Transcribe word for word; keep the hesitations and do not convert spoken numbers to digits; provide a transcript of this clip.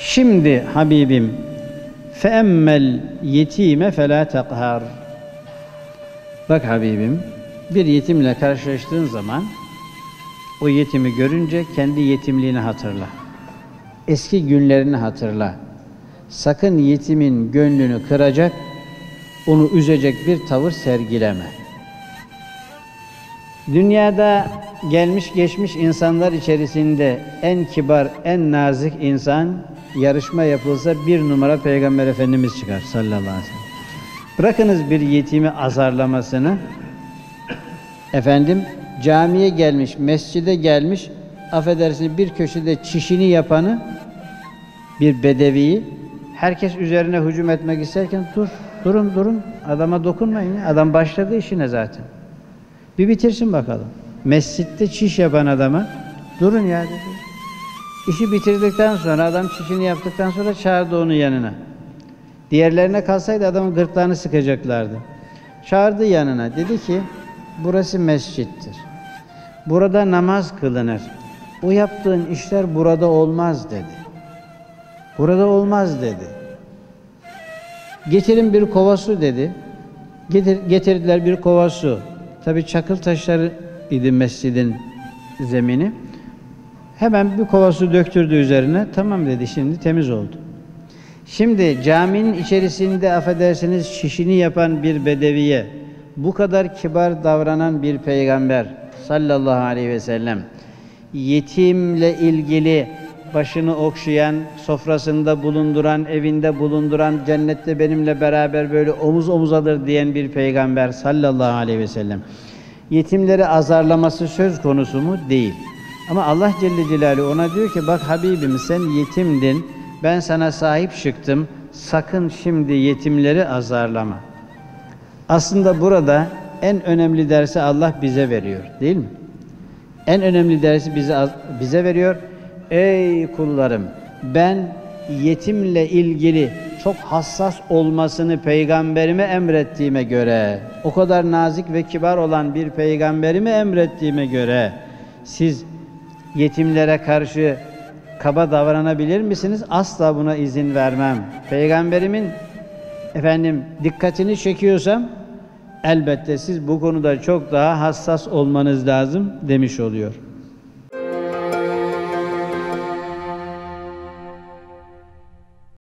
Şimdi Habibim feemmel yetime felâ teqhar. Bak Habibim, bir yetimle karşılaştığın zaman o yetimi görünce kendi yetimliğini hatırla. Eski günlerini hatırla. Sakın yetimin gönlünü kıracak, onu üzecek bir tavır sergileme. Dünyada gelmiş geçmiş insanlar içerisinde en kibar, en nazik insan, yarışma yapılsa bir numara Peygamber Efendimiz çıkar sallallahu aleyhi ve sellem. Bırakınız bir yetimi azarlamasını, efendim camiye gelmiş, mescide gelmiş, affedersiniz bir köşede çişini yapanı, bir bedeviyi, herkes üzerine hücum etmek isterken dur, durun durun, adama dokunmayın ya, adam başladı işine zaten. Bir bitirsin bakalım. Mescitte çiş yapan adama durun ya dedi. İşi bitirdikten sonra, adam çişini yaptıktan sonra çağırdı onu yanına. Diğerlerine kalsaydı adamın gırtlağını sıkacaklardı. Çağırdı yanına, dedi ki burası mescittir. Burada namaz kılınır. O yaptığın işler burada olmaz dedi. Burada olmaz dedi. Getirin bir kova su dedi. Getir, getirdiler bir kova su. Tabii çakıl taşları idi mescidin zemini. Hemen bir kova su döktürdü üzerine. Tamam dedi, şimdi temiz oldu. Şimdi caminin içerisinde affedersiniz şişini yapan bir bedeviye bu kadar kibar davranan bir peygamber sallallahu aleyhi ve sellem, yetimle ilgili başını okşayan, sofrasında bulunduran, evinde bulunduran, cennette benimle beraber böyle omuz omuzadır diyen bir peygamber sallallahu aleyhi ve sellem, yetimleri azarlaması söz konusu mu? Değil. Ama Allah Celle Celaluhu ona diyor ki bak Habibim sen yetimdin, ben sana sahip çıktım, sakın şimdi yetimleri azarlama. Aslında burada en önemli dersi Allah bize veriyor, değil mi? En önemli dersi bize bize veriyor. Ey kullarım, ben yetimle ilgili çok hassas olmasını peygamberime emrettiğime göre, o kadar nazik ve kibar olan bir peygamberime emrettiğime göre siz yetimlere karşı kaba davranabilir misiniz? Asla buna izin vermem. Peygamberimin efendim dikkatini çekiyorsam elbette siz bu konuda çok daha hassas olmanız lazım demiş oluyor.